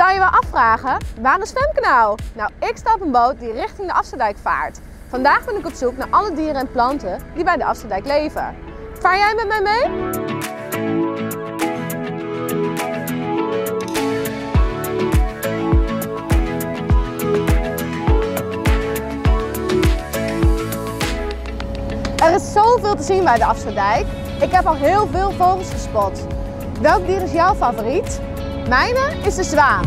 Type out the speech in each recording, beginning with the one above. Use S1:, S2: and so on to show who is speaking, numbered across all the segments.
S1: Zou je wel afvragen, waar een zwemkanaal? Nou, ik sta op een boot die richting de Afsterdijk vaart. Vandaag ben ik op zoek naar alle dieren en planten die bij de Afsterdijk leven. Vaar jij met mij mee? Er is zoveel te zien bij de Afsterdijk. Ik heb al heel veel vogels gespot. Welk dier is jouw favoriet? Mijne is de zwaan.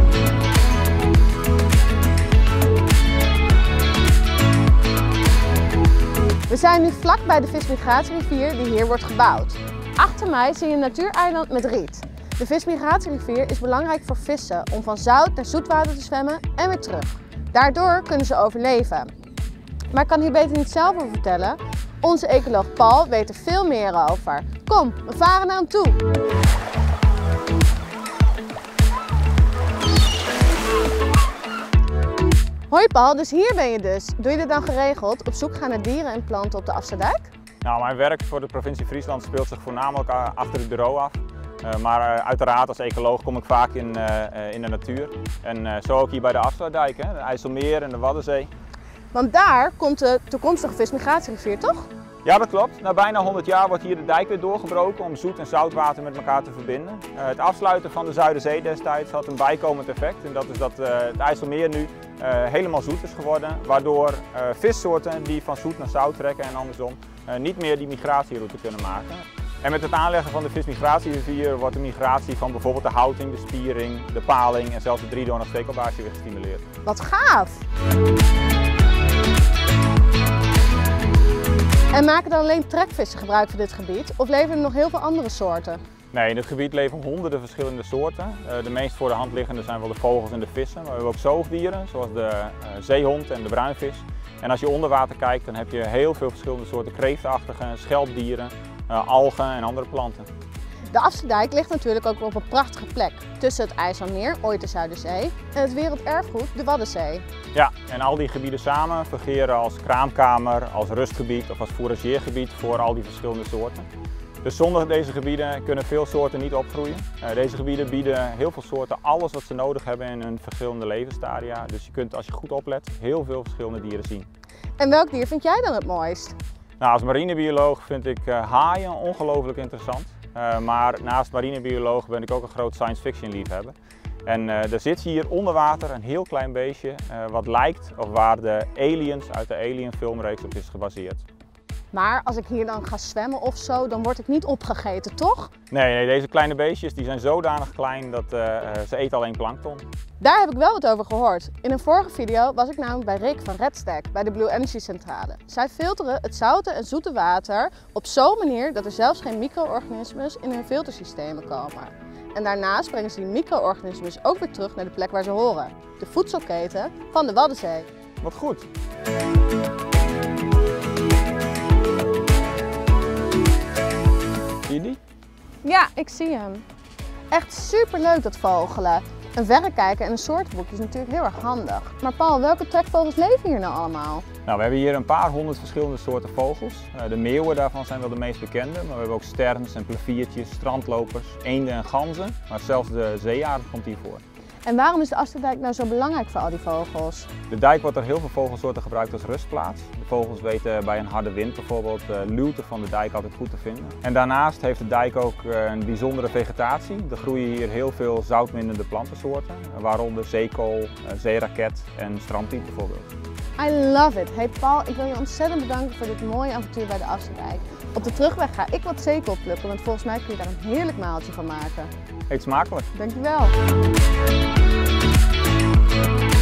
S1: We zijn nu vlak bij de vismigratierivier die hier wordt gebouwd. Achter mij zie je een natuureiland met riet. De vismigratierivier is belangrijk voor vissen om van zout naar zoetwater te zwemmen en weer terug. Daardoor kunnen ze overleven. Maar ik kan hier beter niet zelf over vertellen. Onze ecoloog Paul weet er veel meer over. Kom, we varen naar hem toe. Hoi Paul, dus hier ben je dus. Doe je dit dan geregeld, op zoek gaan naar dieren en planten op de Afsterdijk?
S2: Nou, mijn werk voor de provincie Friesland speelt zich voornamelijk achter het bureau af. Maar uiteraard als ecoloog kom ik vaak in de natuur. En zo ook hier bij de Afsterdijk, hè? De IJsselmeer en de Waddenzee.
S1: Want daar komt de toekomstige vismigratierivier, toch?
S2: Ja, dat klopt. Na bijna 100 jaar wordt hier de dijk weer doorgebroken om zoet en zoutwater met elkaar te verbinden. Het afsluiten van de Zuiderzee destijds had een bijkomend effect. En dat is dat het IJsselmeer nu helemaal zoet is geworden. Waardoor vissoorten die van zoet naar zout trekken en andersom niet meer die migratieroute kunnen maken. En met het aanleggen van de vismigratierivier wordt de migratie van bijvoorbeeld de houting, de spiering, de paling en zelfs de driedoornig stekelbaarsje weer gestimuleerd.
S1: Wat gaaf! En maken dan alleen trekvissen gebruik van dit gebied of leven er nog heel veel andere soorten?
S2: Nee, in dit gebied leven honderden verschillende soorten. De meest voor de hand liggende zijn wel de vogels en de vissen. Maar we hebben ook zoogdieren zoals de zeehond en de bruinvis. En als je onder water kijkt dan heb je heel veel verschillende soorten kreeftachtige, schelpdieren, algen en andere planten.
S1: De Afsterdijk ligt natuurlijk ook op een prachtige plek tussen het IJsselmeer, ooit de Zuiderzee, en het werelderfgoed, de Waddenzee.
S2: Ja, en al die gebieden samen fungeren als kraamkamer, als rustgebied of als fourageergebied voor al die verschillende soorten. Dus zonder deze gebieden kunnen veel soorten niet opgroeien. Deze gebieden bieden heel veel soorten alles wat ze nodig hebben in hun verschillende levensstadia. Dus je kunt als je goed oplet heel veel verschillende dieren zien.
S1: En welk dier vind jij dan het mooist?
S2: Nou, als marinebioloog vind ik haaien ongelooflijk interessant. Maar naast marinebioloog ben ik ook een groot science fiction liefhebber. En er zit hier onder water een heel klein beestje wat lijkt of waar de aliens uit de Alien filmreeks op is gebaseerd.
S1: Maar als ik hier dan ga zwemmen of zo, dan word ik niet opgegeten, toch?
S2: Nee, deze kleine beestjes die zijn zodanig klein dat ze eten alleen plankton.
S1: Daar heb ik wel wat over gehoord. In een vorige video was ik namelijk bij Rick van Redstack bij de Blue Energy Centrale. Zij filteren het zoute en zoete water op zo'n manier dat er zelfs geen micro-organismen in hun filtersystemen komen. En daarnaast brengen ze die micro-organismen ook weer terug naar de plek waar ze horen. De voedselketen van de Waddenzee.
S2: Wat goed! Zie je die?
S1: Ja, ik zie hem. Echt superleuk dat vogelen. Een verrekijker en een soortenboekje is natuurlijk heel erg handig. Maar Paul, welke trekvogels leven hier nou allemaal?
S2: Nou, we hebben hier een paar honderd verschillende soorten vogels. De meeuwen daarvan zijn wel de meest bekende, maar we hebben ook sterns en pleviertjes, strandlopers, eenden en ganzen. Maar zelfs de zeearend komt hier voor.
S1: En waarom is de Afsterdijk nou zo belangrijk voor al die vogels?
S2: De dijk wordt door heel veel vogelsoorten gebruikt als rustplaats. De vogels weten bij een harde wind bijvoorbeeld de luwte van de dijk altijd goed te vinden. En daarnaast heeft de dijk ook een bijzondere vegetatie. Er groeien hier heel veel zoutminnende plantensoorten, waaronder zeekool, zeeraket en strandpiet bijvoorbeeld.
S1: I love it. Hey Paul, ik wil je ontzettend bedanken voor dit mooie avontuur bij de Afsterdijk. Op de terugweg ga ik wat zeekool plukken, want volgens mij kun je daar een heerlijk maaltje van maken.
S2: Eet smakelijk!
S1: Dankjewel!